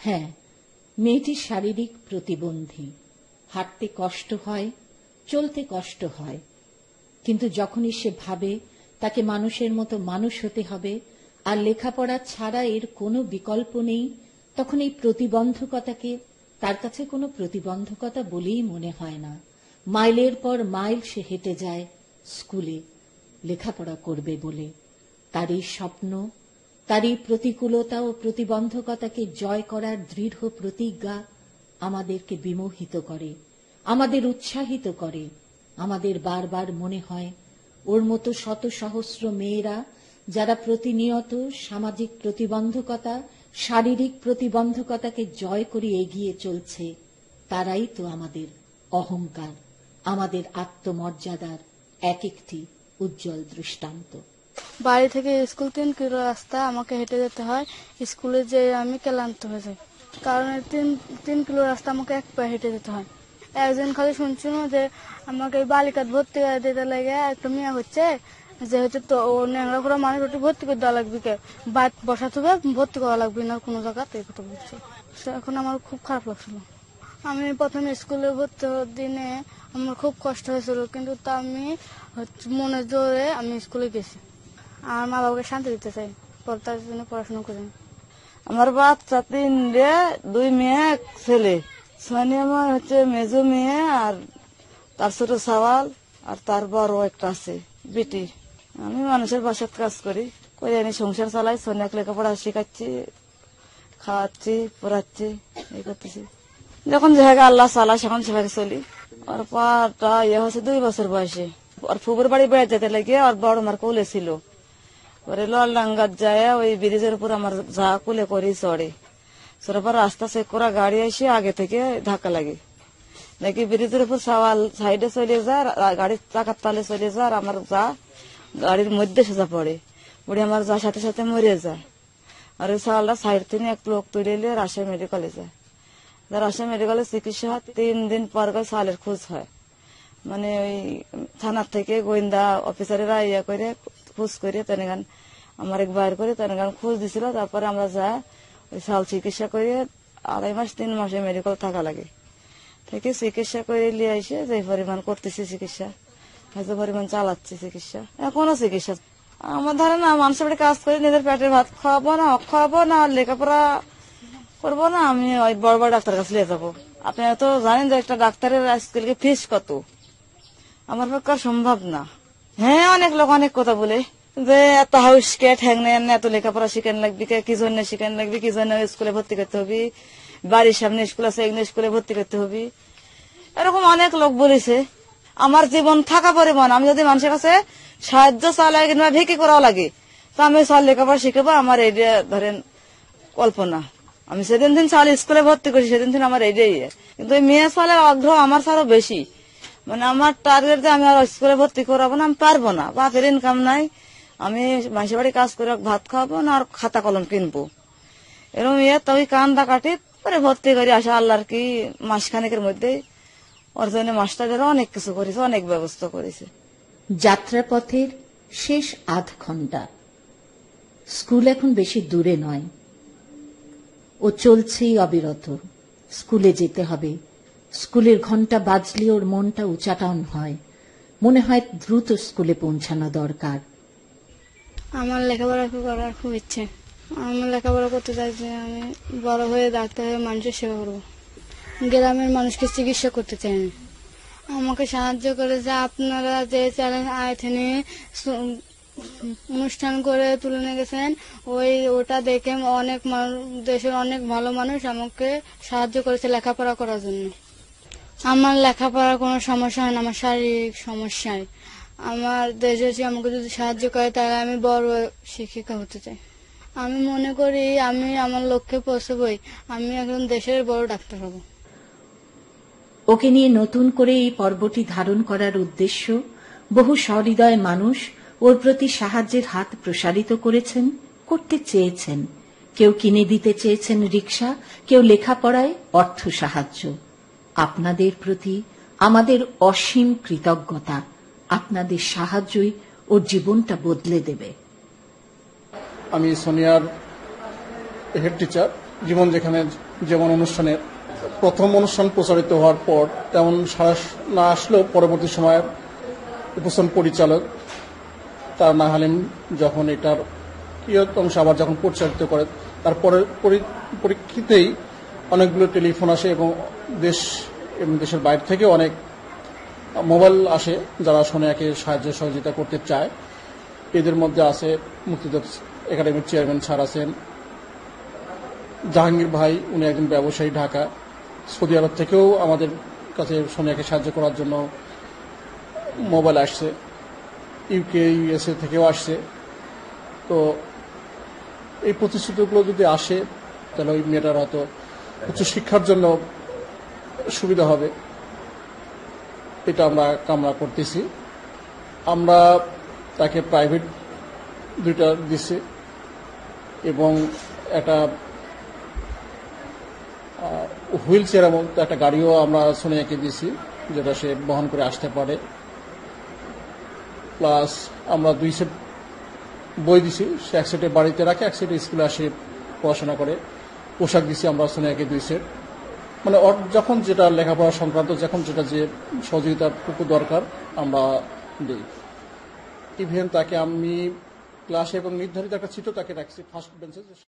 হ্যাঁ, মেয়েটি শারীরিক প্রতিবন্ধী, হাঁটতে কষ্ট হয়, চলতে কষ্ট হয়, কিন্তু যখনই সে ভাবে তাকে মানুষের মতো মানুষ হতে হবে আর লেখাপড়া ছাড়া এর কোনো বিকল্প নেই, তখন এই প্রতিবন্ধকতাকে তার কাছে কোনো প্রতিবন্ধকতা বলেই মনে হয় না। মাইলের পর মাইল সে হেঁটে যায় স্কুলে লেখাপড়া করবে বলে। তার এই স্বপ্ন, তার এই প্রতিকূলতা ও প্রতিবন্ধকতাকে জয় করার দৃঢ় প্রতিজ্ঞা আমাদেরকে বিমোহিত করে, আমাদের উৎসাহিত করে। আমাদের বারবার মনে হয় ওর মতো শত সহস্র মেয়েরা যারা প্রতিনিয়ত সামাজিক প্রতিবন্ধকতা, শারীরিক প্রতিবন্ধকতাকে জয় করে এগিয়ে চলছে, তারাই তো আমাদের অহংকার, আমাদের আত্মমর্যাদার এক একটি উজ্জ্বল দৃষ্টান্ত। বাড়ি থেকে স্কুল 3 কিলো রাস্তা, আমাকে হেঁটে যেতে হয়। স্কুলে যেয়ে আমি ক্লান্ত হয়ে যাই, কারণ 3 কিলো রাস্তা আমাকে এক পায়ে হেঁটে যেতে হয়। একজন খালি শুনছিল যে আমাকে বালিকাত ভর্তি করে দিতে লাগে, একটা মেয়ে হচ্ছে যেহেতু তো ও ন্যাংরা করে মানুষ ওটি ভর্তি করে দেওয়া লাগবে, কে বাদ বসাতে হবে, ভর্তি করা লাগবে না কোনো জায়গাতে, এই কথা বলছে। এখন আমার খুব খারাপ লাগছিল। আমি প্রথমে স্কুলে ভর্তি হওয়ার দিনে আমার খুব কষ্ট হয়েছিল, কিন্তু তা আমি মনে জোরে আমি স্কুলে গেছি। আমার মা বাবাকে শান্তি দিতে চাই, তার জন্য পড়াশোনা করি। আমার বাচ্চা 3, 2 মেয়ে 1 ছেলে। সোনিয়া আমার হচ্ছে মেজো মেয়ে, আর তার ছোট সওয়াল, আর তার বড় একটা আছে বেটি। আমি মানুষের বাসায় কাজ করি, করে আমি সংসার চালাই। সোনিয়াকে লেখাপড়া শেখাচ্ছি, খাওয়াচ্ছি, পড়াচ্ছি, এই করতেছি। যখন জায়গা আল্লাহ চালাই সেখন সেভাবে চলি। আর পাটা হচ্ছে 2 বছর বয়সে। আর ফুবুর বাড়ি বেড়ে যেতে লেগে আর বড় মার কোলে ছিল। পরে লালডাঙ্গার যায় ওই ব্রিজের উপর আমার যা কুলে করে চড়ে, চড়ার পর রাস্তা চেক করা গাড়ি এসে আগে থেকে ধাক্কা লাগে। নাকি ব্রিজের উপর সওয়াল সাইডে চলে যায়, গাড়ির চাকার তালে চলে যায়, আর আমার যা গাড়ির মধ্যে সোজা পড়ে, পড়ে আমার যা সাথে সাথে মরে যায়। আর ওই সওয়ালটা সাইড থেকে এক লোক তুলে নিয়ে রাজশাহী মেডিকেলে যায়। রাজশাহী মেডিকেলে চিকিৎসা হয়। 3 দিন পর সালের খোঁজ হয়, মানে ওই থানার থেকে গোয়েন্দা অফিসারেরা ইয়ে করে খোঁজ করে তেনাগান আমার বাইর করে তেনাগান খোঁজ দিছিল। তারপরে আমরা যা ওই সাল চিকিৎসা করে 2.5 মাস 3 মাসে মেডিকেল থাকা লাগে, থেকে চিকিৎসা করে নিয়ে এসে যে পরিমাণ করতেছি চিকিৎসা, হয়তো পরিমাণ চালাচ্ছি চিকিৎসা, এখনো চিকিৎসা। আমার ধারে না মানুষের বাড়ি কাজ করে নিজের পেটের ভাত খাওয়াবো না, লেখাপড়া করবো না, আমি ওই বড় বড় ডাক্তার কাছে নিয়ে যাবো। আপনি তো জানেন যে একটা ডাক্তারের আজকালকে ফিস কত, আমার পক্ষে সম্ভব না। হ্যাঁ, অনেক লোক অনেক কথা বলে যে এত হাউস কে ঠ্যাং নেন, এত লেখাপড়া শিখেন লাগবে, কি জন্য শিখেন লাগবে, কি জন্য স্কুলে ভর্তি করতে হবে, বাড়ির সামনে স্কুল আছে এগুলো স্কুলে ভর্তি করতে হবে, এরকম অনেক লোক বলেছে। আমার জীবন থাকা পরিমাণ আমি যদি মানুষের কাছে সাহায্য চালাই কিংবা ভিকি করা লাগে, তো আমি সাল লেখাপড়া শিখাবো, আমার এইটা ধরেন কল্পনা। আমি সেদিন সাল স্কুলে ভর্তি করছি, সেদিন আমার এইটাই। কিন্তু মেয়ে সালের আগ্রহ আমার সারও বেশি, মানে আমার টার্গেট যে আমি আর স্কুলে ভর্তি করাবো না, আমি পারবো না, বাপের ইনকাম নাই, আমি মানুষের বাড়ি কাজ করে ভাত খাওয়াবো না আর খাতা কলম কিনবো, এরকম তো ওই কান্দা কাটি পরে ভর্তি করে আসা। আল্লাহর কি মাসখানেকের মধ্যে ওর জন্য মাস্টারদেরও অনেক কিছু করেছে, অনেক ব্যবস্থা করেছে। যাত্রাপথের শেষ আধ ঘন্টা, স্কুল এখন বেশি দূরে নয়, ও চলছেই অবিরত। স্কুলে যেতে হবে, স্কুলের ঘন্টা বাজলে ওর মনটা উচাটন হয়, মনে হয় দ্রুত স্কুলে পৌঁছানো দরকার। আমার লেখাপড়া করার খুব ইচ্ছে, আমি লেখাপড়া করতে চাইছি, আমি বড় হয়ে ডাক্তার হয়ে মানুষের সেবা করবো, গ্রামের মানুষকে চিকিৎসা করতে চাই না। আমাকে সাহায্য করে যে আপনারা যে চ্যালেঞ্জ আয়থেনে অনুষ্ঠান করে তুলে নিয়ে গেছেন, ওটা দেখে অনেক দেশের অনেক ভালো মানুষ আমাকে সাহায্য করেছে লেখাপড়া করার জন্য। আমার লেখাপড়ার কোনো সমস্যা হয় না, আমার শারীরিক সমস্যায় আমার দেশ আমাকে যদি সাহায্য করে তাহলে আমি বড় শিক্ষিকা হতে চাই। আমি মনে করি আমি আমার লক্ষ্যে পৌঁছবই, আমি একজন দেশের বড় ডাক্তার হব। ওকে নিয়ে নতুন করে এই পর্বটি ধারণ করার উদ্দেশ্য, বহু সহৃদয় মানুষ ওর প্রতি সাহায্যের হাত প্রসারিত করেছেন, করতে চেয়েছেন। কেউ কিনে দিতে চেয়েছেন রিকশা, কেউ লেখাপড়ায় অর্থ সাহায্য। আপনাদের প্রতি আমাদের অসীম কৃতজ্ঞতা। আপনাদের সাহায্যই ওর জীবনটা বদলে দেবে। আমি সোনিয়ার হেড টিচার। জীবন যেখানে যেমন অনুষ্ঠানের প্রথম অনুষ্ঠান প্রচারিত হওয়ার পর তেমন সাড়া না আসলেও পরবর্তী সময়ে উপস্থাপন পরিচালক তার না হালিম যখন এটার অংশ আবার যখন প্রচারিত করে তারপরে পরীক্ষিতেই অনেকগুলো টেলিফোন আসে এবং দেশের বাইরে থেকে অনেক মোবাইল আসে যারা সোনিয়াকে সাহায্য সহযোগিতা করতে চায়। এদের মধ্যে আছে মুক্তিযোদ্ধা একাডেমির চেয়ারম্যান স্যার আছেন, জাহাঙ্গীর ভাই, উনি একজন ব্যবসায়ী ঢাকা, সৌদি আরব থেকেও আমাদের কাছে সোনিয়াকে সাহায্য করার জন্য মোবাইল আসছে, ইউকে ইউএসএ থেকেও আসছে। তো এই প্রতিশ্রুতিগুলো যদি আসে তাহলে ওই মেয়েটার হয়তো উচ্চশিক্ষার জন্য সুবিধা হবে, এটা আমরা কামনা করতেছি। আমরা তাকে প্রাইভেট 2টা দিছি এবং একটা হুইল চেয়ারের মতো একটা গাড়িও আমরা সোনিয়াকে দিছি যেটা সে বহন করে আসতে পারে। প্লাস আমরা 2 সেট বই দিছি, সে 1 সেটে বাড়িতে রাখে, 1 সেটে স্কুলে আসে পড়াশোনা করে। পোশাক দিছি আমরা সোনিয়াকে 2 সেট, মানে ওর যখন যেটা লেখাপড়া সংক্রান্ত যখন যেটা যে সহযোগিতাটুকু দরকার আমরা দিই। ইভেন তাকে আমি ক্লাসে এবং নির্ধারিত একটা সিটও তাকে রাখছি ফার্স্ট বেঞ্চে।